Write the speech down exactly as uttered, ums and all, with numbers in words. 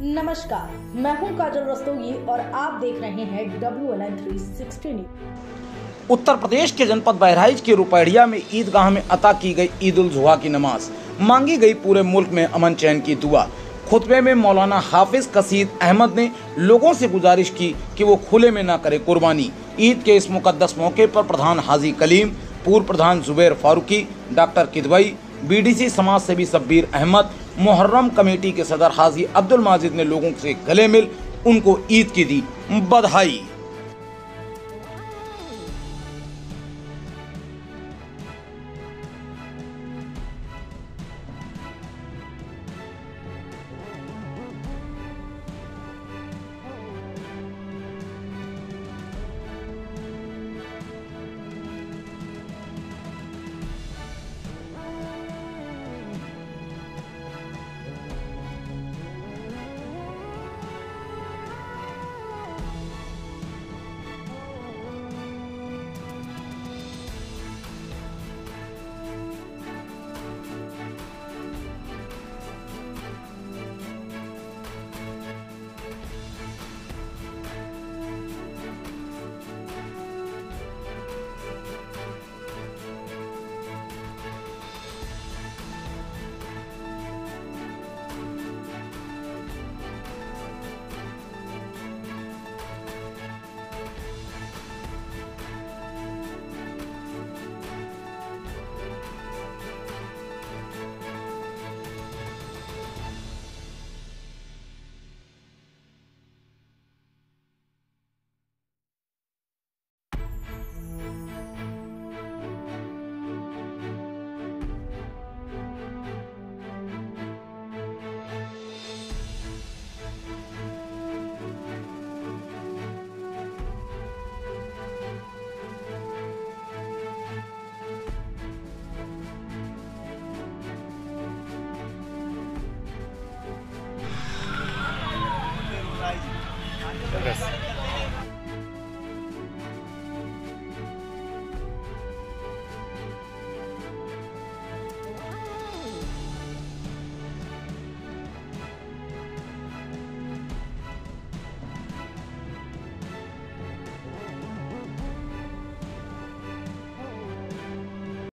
नमस्कार, मैं हूं काजल रस्तोगी और आप देख रहे हैं W L N three sixty news. Uttar Pradesh के जनपद बहराइच के रुपैड़िया में ईदगाह में अता की गई ईद उल जुहा की नमाज, मांगी गई पूरे मुल्क में अमन चैन की दुआ। खुतबे में मौलाना हाफिज कसीद अहमद ने लोगों से गुजारिश की कि वो खुले में ना करे कुर्बानी। ईद के इस मुकद्दस मौके पर प्रधान हाजी कलीम, पूर्व प्रधान Zubair Farooqui, doctor Kidwai, B D C समाज सेवी शब्बीर अहमद, मुहर्रम कमेटी के सदर हाजी अब्दुल माजिद ने लोगों से गले मिल उनको ईद की दी बधाई।